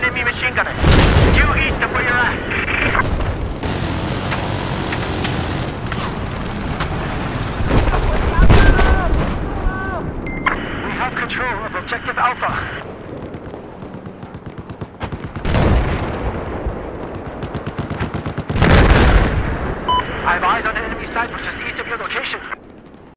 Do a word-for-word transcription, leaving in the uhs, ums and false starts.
enemy machine gunner. Due east of where you're at. We have control of Objective Alpha. I have eyes on an enemy sniper just east of your location.